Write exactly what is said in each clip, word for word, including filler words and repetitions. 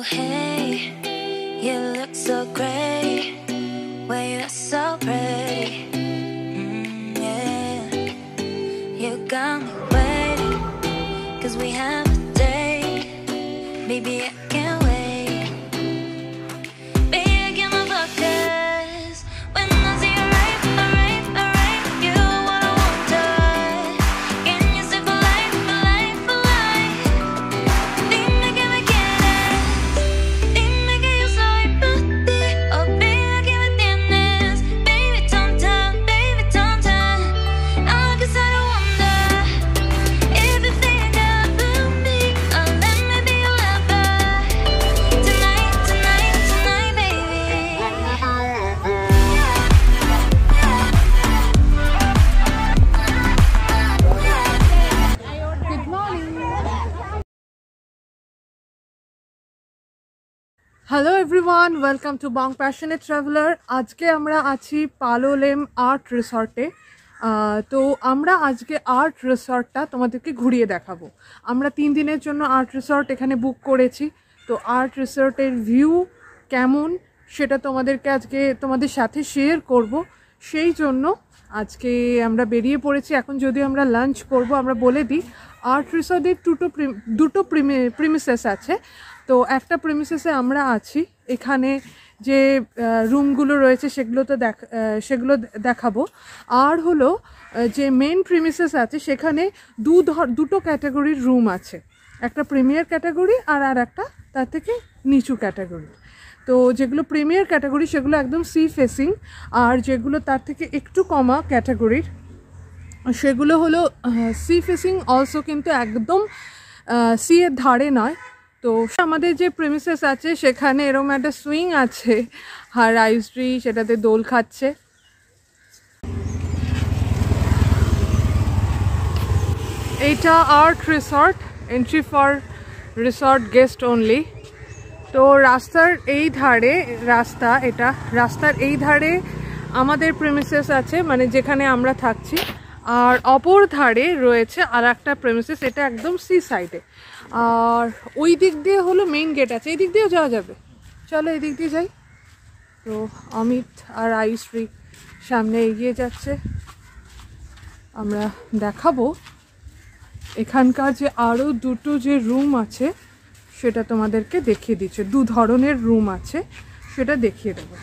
hey, you look so great, well you're so pretty, mm, yeah. You got me waiting, cause we have a date, baby I can't wait. Baby I get my buckets, when I see you right, alright, alright, you what I want to. Can you stay for life, for life, for life? Dime que me quieres, dime que yo soy por ti. Oh baby que me tienes, baby tonta, baby tonta. I guess I don't wonder if you think about me. Oh let me be your lover tonight, tonight, tonight, baby. Good morning. Hello everyone, welcome to Bong Passionate Traveler. আজকে আমরা আছি Palolem art রিসর্টে। তো আমরা আজকে art রিসর্টটা তোমাদেরকে ঘুরিয়ে দেখাবো। আমরা তিন দিনের জন্য আর্ট রিসর্ট এখানে বুক করেছি। তো আর্ট রিসর্টের ভিউ কেমন সেটা তোমাদেরকে আজকে তোমাদের সাথে শেয়ার করব। সেই জন্য আজকে আমরা বেরিয়ে পড়েছি। এখন যদি আমরা লাঞ্চ করব, আমরা বলে দিই আর্ট রিসর্টের দুটো দুটো প্রিমিসেস আছে। তো একটা প্রিমিসেসে আমরা আছি, এখানে যে রুমগুলো রয়েছে সেগুলো তো দেখ সেগুলো দেখাবো। আর হলো যে মেন প্রিমিসেস আছে সেখানে দু দুটো ক্যাটাগরির রুম আছে, একটা প্রিমিয়ার ক্যাটাগরি আর আর একটা তার থেকে নিচু ক্যাটাগরি। তো যেগুলো প্রিমিয়ার ক্যাটাগরি সেগুলো একদম সি ফেসিং, আর যেগুলো তার থেকে একটু কমা ক্যাটাগরির সেগুলো হলো সি ফেসিং অলসো, কিন্তু একদম সি এর ধারে নয়। তো আমাদের যে প্রিমিসেস আছে সেখানে এরকম একটা সুইং আছে আর আইসট্রি সেটাতে দোল খাচ্ছে। এইটা art resort, entry for resort guest only. তো রাস্তার এই ধারে রাস্তা এটা রাস্তার এই ধারে আমাদের প্রিমিসেস আছে, মানে যেখানে আমরা থাকছি। আর অপর ধারে রয়েছে আর একটা প্রিমিসেস, এটা একদম সি সাইডে। আর ওই দিক দিয়ে হলো মেইন গেট আছে, এই দিক দিয়েও যাওয়া যাবে, চলো এই দিক দিয়ে যাই। তো অমিত আর আয়ুশ্রী সামনে এগিয়ে যাচ্ছে। আমরা দেখাবো এখানকার যে আরও দুটো যে রুম আছে সেটা তোমাদেরকে দেখিয়ে দিচ্ছে। দু ধরনের রুম আছে, সেটা দেখিয়ে দেবো।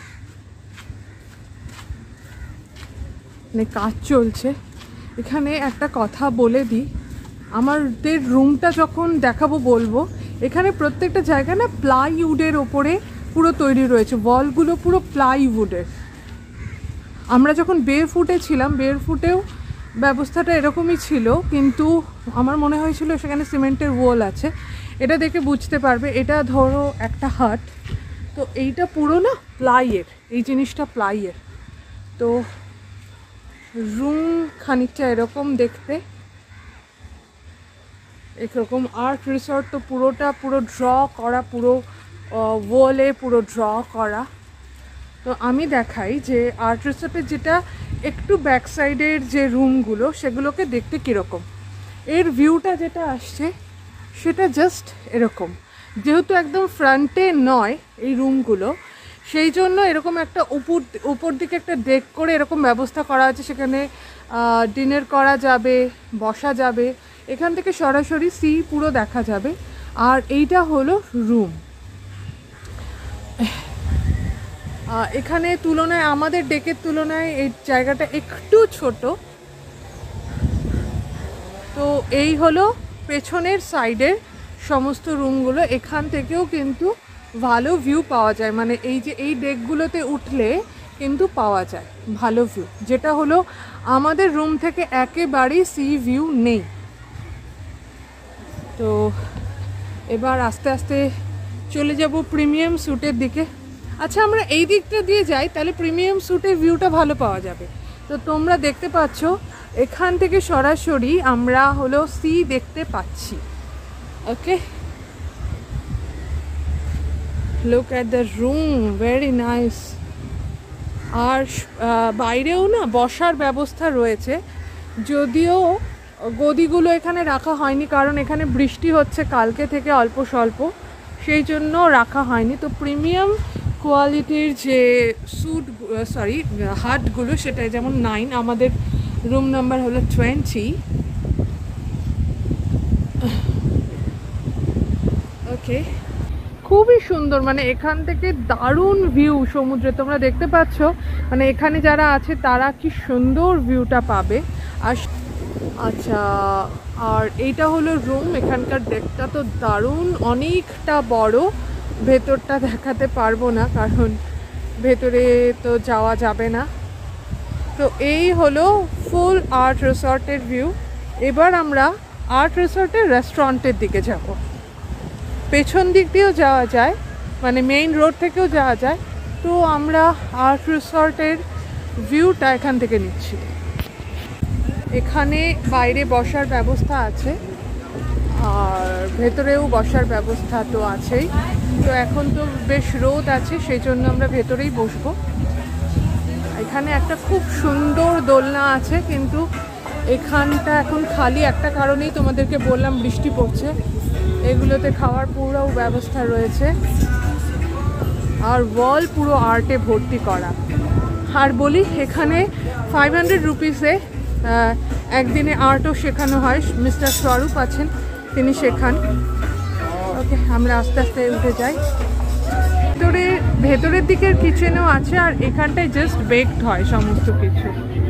মানে কাজ চলছে এখানে। একটা কথা বলে দিই, আমাদের রুমটা যখন দেখাবো বলবো, এখানে প্রত্যেকটা জায়গা না প্লাইউডের ওপরে পুরো তৈরি রয়েছে, ওয়ালগুলো পুরো প্লাইউডের। আমরা যখন বের ফুটে ছিলাম, বের ফুটেও ব্যবস্থাটা এরকমই ছিল, কিন্তু আমার মনে হয়েছিল সেখানে সিমেন্টের ওয়াল আছে। এটা দেখে বুঝতে পারবে এটা ধরো একটা হাট, তো এইটা পুরো না প্লাইয়ের, এই জিনিসটা প্লাইয়ের। তো রুম খানিকটা এরকম দেখতে, এরকম আর্ট রিসর্ট তো পুরোটা পুরো ড্র করা, পুরো ওয়ালে পুরো ড্র করা। তো আমি দেখাই যে আর্ট রিসর্টের যেটা একটু ব্যাক সাইডের যে রুমগুলো সেগুলোকে দেখতে কীরকম। এর ভিউটা যেটা আসছে সেটা জাস্ট এরকম, যেহেতু একদম ফ্রন্টে নয় এই রুমগুলো, সেই জন্য এরকম একটা উপর উপর দিকে একটা ডেক করে এরকম ব্যবস্থা করা আছে, সেখানে ডিনার করা যাবে, বসা যাবে। এখান থেকে সরাসরি সি পুরো দেখা যাবে। আর এইটা হলো রুম। এখানে তুলনায় আমাদের ডেকের তুলনায় এই জায়গাটা একটু ছোট। তো এই হলো পেছনের সাইডের সমস্ত রুমগুলো। এখান থেকেও কিন্তু ভালো ভিউ পাওয়া যায়, মানে এই যে এই ডেকগুলোতে উঠলে কিন্তু পাওয়া যায় ভালো ভিউ, যেটা হলো আমাদের রুম থেকে একেবারেই সি ভিউ নেই। তো এবার আস্তে আস্তে চলে যাব প্রিমিয়াম স্যুটের দিকে। আচ্ছা, আমরা এই দিকটা দিয়ে যাই, তাহলে প্রিমিয়াম স্যুটের ভিউটা ভালো পাওয়া যাবে। তো তোমরা দেখতে পাচ্ছ এখান থেকে সরাসরি আমরা হলো সি দেখতে পাচ্ছি। Okay, look at the room, very nice. আর বাইরেও না বসার ব্যবস্থা রয়েছে, যদিও গদিগুলো এখানে রাখা হয়নি কারণ এখানে বৃষ্টি হচ্ছে কালকে থেকে অল্প স্বল্প, সেই জন্য রাখা হয়নি। তো প্রিমিয়াম কোয়ালিটির যে স্যুট সরি হাটগুলো, সেটা যেমন নাইন, আমাদের রুম নাম্বার হলো টোয়েন্টি। ওকে, খুবই সুন্দর, মানে এখান থেকে দারুণ ভিউ সমুদ্রে তোমরা দেখতে পাচ্ছ। মানে এখানে যারা আছে তারা কি সুন্দর ভিউটা পাবে। আর আচ্ছা, আর এইটা হলো রুম। এখানকার ডেকটা তো দারুণ, অনেকটা বড়। ভেতরটা দেখাতে পারবো না কারণ ভেতরে তো যাওয়া যাবে না। তো এই হলো ফুল আর্ট রিসর্টের ভিউ। এবার আমরা আর্ট রিসর্টের রেস্টুরেন্টের দিকে যাব। পেছন দিক দিয়েও যাওয়া যায়, মানে মেইন রোড থেকেও যাওয়া যায়। তো আমরা আর্ট রিসর্টের ভিউটা এখান থেকে নিচ্ছি। এখানে বাইরে বসার ব্যবস্থা আছে আর ভেতরেও বসার ব্যবস্থা তো আছেই। তো এখন তো বেশ রোদ আছে, সেই জন্য আমরা ভেতরেই বসবো। এখানে একটা খুব সুন্দর দোলনা আছে, কিন্তু এখানটা এখন খালি একটা কারণেই তোমাদেরকে বললাম, বৃষ্টি পড়ছে। এগুলোতে খাওয়ার পুরো ব্যবস্থা রয়েছে আর ওয়াল পুরো আর্টে ভর্তি করা। আর বলি, এখানে ফাইভ হান্ড্রেড রুপিসে একদিনে আর্টও শেখানো হয়। মিস্টার স্বরূপ আছেন, তিনি শেখান। ওকে, আমরা আস্তে আস্তে উঠে যাই। ভেতরে ভেতরের দিকের কিচেনও আছে, আর এখানটায় জাস্ট বেকড হয় সমস্ত কিছু।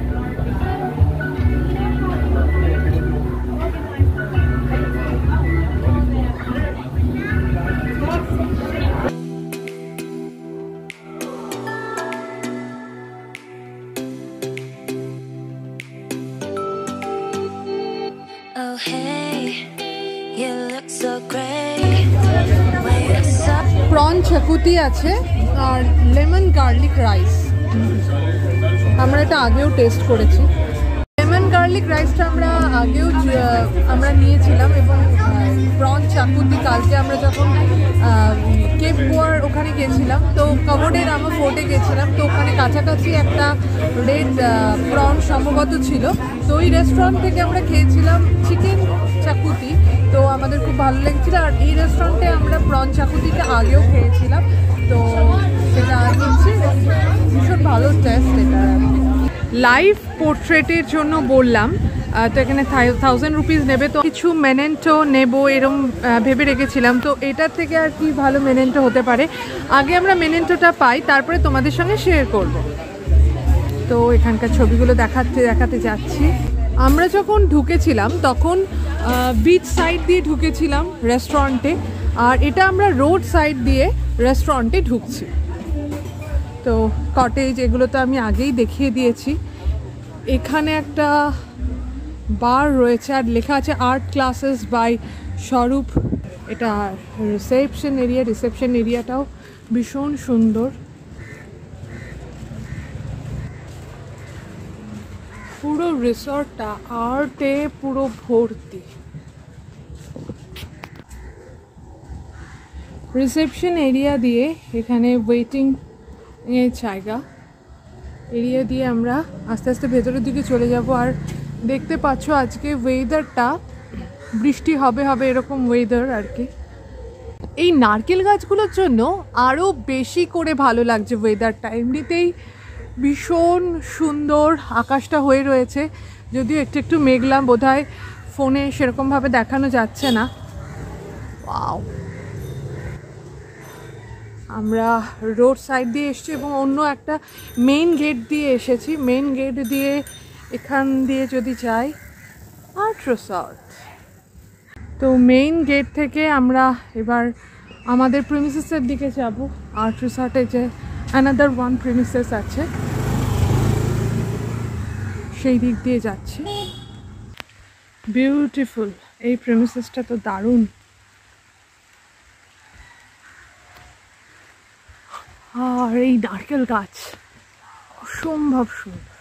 Oh hey, you look so great. When you're so prawn xacuti আছে আর লেমন গার্লিক রাইস। আমরা এটা আগেও টেস্ট করেছি। লেমন গার্লিক রাইসটা আমরা আগেও আমরা নিয়েছিলাম, এবং প্রন চাকুতি কালকে আমরা যখন কেপ গোয়ার ওখানে গেছিলাম, তো কভোডের আমরা ফোর্টে গেছিলাম, তো ওখানে কাছাকাছি একটা রেড প্রন সম্ভবত ছিল। তো ওই রেস্টুরেন্ট থেকে আমরা খেয়েছিলাম চিকেন চাকুতি, তো আমাদের খুব ভালো লেগেছিলো। আর এই রেস্টুরেন্টে আমরা প্রন চাকুতিটা আগেও খেয়েছিলাম, তো সেটা কিনছি, ভীষণ ভালো টেস্ট এটা। লাইভ পোর্ট্রেটের জন্য বললাম, তো এখানে থাউজেন্ড রুপিস নেবে। তো কিছু মেনেন্টো নেবো এরম ভেবে রেখেছিলাম। তো এটার থেকে আর কি ভালো মেনেন্টো হতে পারে। আগে আমরা মেনেন্টোটা পাই, তারপরে তোমাদের সঙ্গে শেয়ার করব। তো এখানকার ছবিগুলো দেখাতে দেখাতে যাচ্ছি। আমরা যখন ঢুকেছিলাম তখন বিচ সাইড দিয়ে ঢুকেছিলাম রেস্টুরেন্টে, আর এটা আমরা রোড সাইড দিয়ে রেস্টুরেন্টে ঢুকছি। তো কটেজ এগুলো তো আমি আগেই দেখিয়ে দিয়েছি। এখানে একটা বার রয়েছে আর লেখা আছে আর্ট ক্লাসেস বাই স্বরূপ। এটা রিসেপশন এরিয়া, রিসেপশন এরিয়াটাও ভীষণ সুন্দর। পুরো রিসর্টটা আর্টে পুরো ভর্তি। রিসেপশন এরিয়া দিয়ে এখানে ওয়েটিং এর জায়গা এরিয়া দিয়ে আমরা আস্তে আস্তে ভেতরের দিকে চলে যাব। আর দেখতে পাচ্ছ আজকে ওয়েদারটা বৃষ্টি হবে হবে এরকম ওয়েদার আর কি। এই নারকেল গাছগুলোর জন্য আরও বেশি করে ভালো লাগছে ওয়েদারটা। এমনিতেই ভীষণ সুন্দর আকাশটা হয়ে রয়েছে, যদিও একটু একটু মেঘলা, বোধহয় ফোনে সেরকমভাবে দেখানো যাচ্ছে না। ওয়াও, আমরা রোড সাইড দিয়ে এসেছি এবং অন্য একটা মেইন গেট দিয়ে এসেছি। মেইন গেট দিয়ে এখান দিয়ে যদি যাই আর্ট রিসর্ট, তো মেইন গেট থেকে আমরা এবার আমাদের প্রিমিসেসের দিকে যাব। আর্ট রিসর্টে যে অ্যানাদার ওয়ান প্রিমিসেস আছে সেই দিক দিয়ে যাচ্ছি। বিউটিফুল, এই প্রিমিসেসটা তো দারুণ। আর এই নারকেল গাছ অসম্ভব সুন্দর।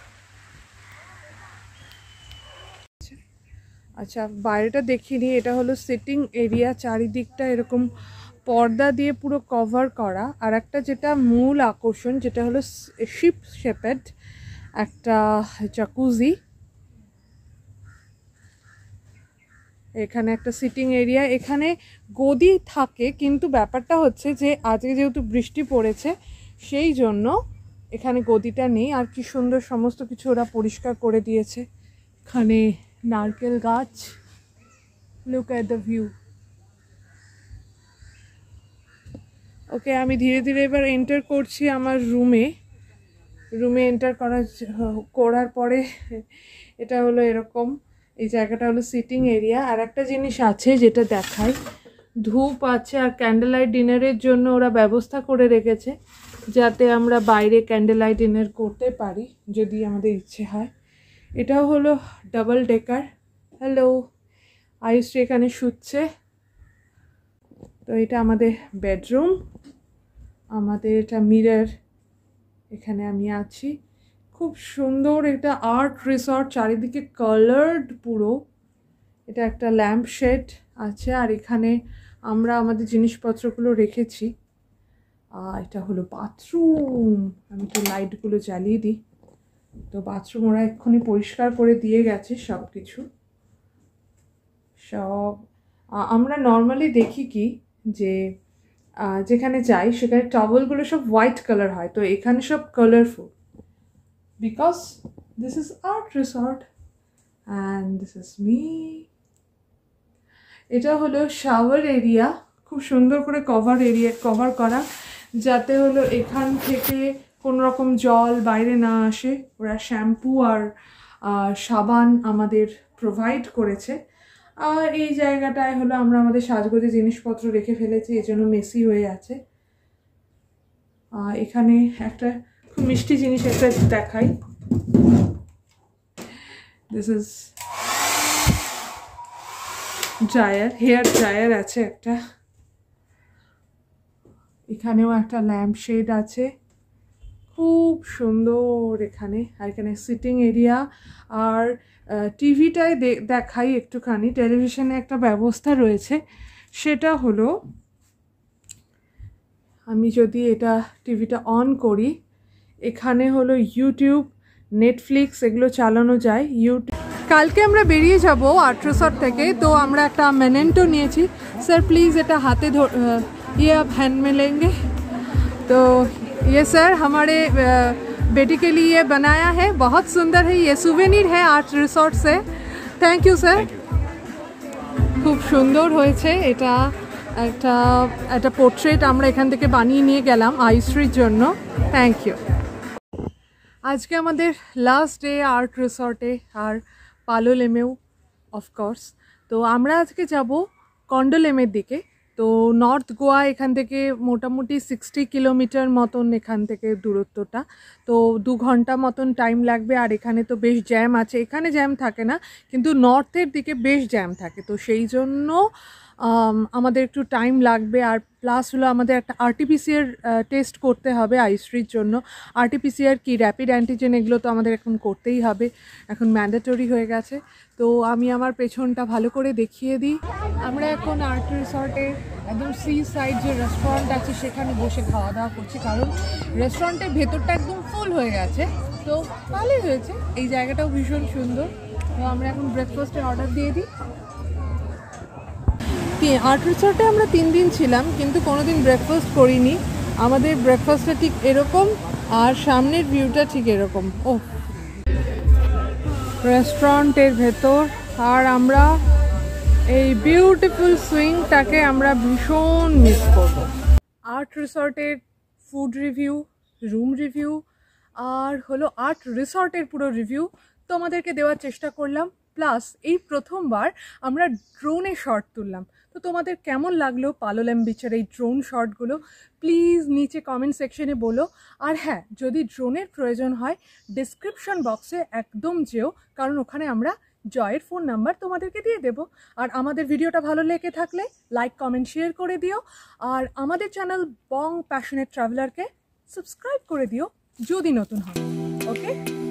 আচ্ছা, বাইরেটা দেখিনি। এটা হলো সিটিং এরিয়া, চারিদিকটা এরকম পর্দা দিয়ে পুরো কভার করা। আর একটা যেটা মূল আকর্ষণ, যেটা হলো শিপ শেপেড একটা জাকুজি। এখানে একটা সিটিং এরিয়া, এখানে গদি থাকে, কিন্তু ব্যাপারটা হচ্ছে যে আজকে যেহেতু বৃষ্টি পড়েছে সেই জন্য এখানে গদিটা নেই। আর কি সুন্দর সমস্ত কিছু ওরা পরিষ্কার করে দিয়েছে। এখানে নারকেল গাছ, look at the view. Okay, আমি ধীরে ধীরে এবার এন্টার করছি আমার রুমে। রুমে এন্টার করার করার পরে এটা হলো এরকম, এই জায়গাটা হলো সিটিং এরিয়া। আর একটা জিনিস আছে যেটা দেখাই, ধূপ আছে আর ক্যান্ডেল লাইট ডিনারের জন্য ওরা ব্যবস্থা করে রেখেছে যাতে আমরা বাইরে ক্যান্ডেল লাইট ডিনার করতে পারি যদি আমাদের ইচ্ছে হয়। এটাও হলো ডাবল ডেকার। হ্যালো, আয়ুশ্রী এখানে শুচ্ছে। তো এটা আমাদের বেডরুম, আমাদের এটা মিরর, এখানে আমি আছি। খুব সুন্দর একটা আর্ট রিসর্ট, চারিদিকে কালার্ড পুরো। এটা একটা ল্যাম্প শেড আছে আর এখানে আমরা আমাদের জিনিসপত্রগুলো রেখেছি। আর এটা হলো বাথরুম। আমি একটু লাইটগুলো জ্বালিয়ে দিই। তো বাথরুম ওরা এক্ষুনি পরিষ্কার করে দিয়ে গেছে সব কিছু। সব আমরা নর্মালি দেখি কি যে যেখানে যাই সেখানে টাওয়েলগুলো সব হোয়াইট কালার হয়, তো এখানে সব colourful, because this is art resort and this is me. এটা হলো শাওয়ার এরিয়া, খুব সুন্দর করে কভার এরিয়া কভার করা যাতে হলো এখান থেকে কোনো রকম জল বাইরে না আসে। ওরা শ্যাম্পু আর সাবান আমাদের প্রোভাইড করেছে। আর এই জায়গাটায় হলো আমরা আমাদের সাজগোজে জিনিসপত্র রেখে ফেলেছি, এই জন্য মেসি হয়ে আছে। এখানে একটা খুব মিষ্টি জিনিস একটা দেখাই। This is dryer, hair dryer আছে একটা। এখানেও একটা ল্যাম্প শেড আছে, খুব সুন্দর এখানে। আর এখানে সিটিং এরিয়া। আর টিভিটায় দেখাই একটুখানি, টেলিভিশনে একটা ব্যবস্থা রয়েছে, সেটা হলো আমি যদি এটা টিভিটা অন করি, এখানে হলো ইউটিউব, নেটফ্লিক্স এগুলো চালানো যায়। ইউটিউব কালকে আমরা বেরিয়ে যাব আর্ট রিসর্ট থেকে, তো আমরা একটা মেমেন্টো নিয়েছি। স্যার প্লিজ এটা হাতে ধর, ये आप हैंड में लेंगे। तो ये सर हमारे बेटी के लिए ये बनाया है, बहुत सुंदर है, ये सुवेनिर है आर्ट रिसोर्ट से। Thank you sir. खूब सुंदर হয়েছে এটা, একটা একটা পোর্ট্রেট আমরা এখান থেকে বানিয়ে নিয়ে গেলাম আয়ুশ্রীর জন্য। Thank you. আজকে আমাদের লাস্ট ডে আর্ট রিসর্টে আর পালোলেমেও অফকোর্স। তো আমরা আজকে যাব কন্ডোলেমের দিকে। তো নর্থ গোয়া এখান থেকে মোটামুটি সিক্সটি কিলোমিটার মতন এখান থেকে দূরত্বটা। তো দু ঘন্টা মতন টাইম লাগবে। আর এখানে তো বেশ জ্যাম আছে, এখানে জ্যাম থাকে না কিন্তু নর্থের দিকে বেশ জ্যাম থাকে, তো সেই জন্য আমাদের একটু টাইম লাগবে। আর প্লাস হলো আমাদের একটা আরটিপিসিআর টেস্ট করতে হবে আয়ুশ্রীর জন্য। আরটিপিসিআর কি র্যাপিড অ্যান্টিজেন, এগুলো তো আমাদের এখন করতেই হবে, এখন ম্যান্ডেটরি হয়ে গেছে। তো আমি আমার পেছনটা ভালো করে দেখিয়ে দিই। আমরা এখন আর্ট রিসর্টের একদম সি সাইড যে রেস্টুরেন্ট আছে সেখানে বসে খাওয়া দাওয়া করছি, কারণ রেস্টুরেন্টের ভেতরটা একদম ফুল হয়ে গেছে। তো ভালোই হয়েছে, এই জায়গাটাও ভীষণ সুন্দর। তো আমরা এখন ব্রেকফাস্টের অর্ডার দিয়ে দিই। আর্ট রিসর্টে আমরা তিন দিন ছিলাম কিন্তু কোনো দিন ব্রেকফাস্ট করিনি। আমাদের ব্রেকফাস্টটা ঠিক এরকম আর সামনের ভিউটা ঠিক এরকম। ও রেস্টুরেন্টের ভেতর, আর আমরা এই বিউটিফুল সুইংটাকে আমরা ভীষণ মিস করব। আর্ট রিসর্টের ফুড রিভিউ, রুম রিভিউ আর হলো আর্ট রিসর্টের পুরো রিভিউ তোমাদেরকে দেওয়ার চেষ্টা করলাম। প্লাস এই প্রথমবার আমরা ড্রোনে শট তুললাম। তো তোমাদের কেমন লাগলো পালোলেম বিচের এই ড্রোন শটগুলো প্লিজ নিচে কমেন্ট সেকশনে বলো। আর হ্যাঁ, যদি ড্রোনের প্রয়োজন হয় ডিসক্রিপশন বক্সে একদম যেও, কারণ ওখানে আমরা জয়ের ফোন নাম্বার তোমাদেরকে দিয়ে দেব। আর আমাদের ভিডিওটা ভালো লেগে থাকলে লাইক কমেন্ট শেয়ার করে দিও। আর আমাদের চ্যানেল বং প্যাশনেট ট্রাভেলারকে সাবস্ক্রাইব করে দিও যদি নতুন হয়। ওকে।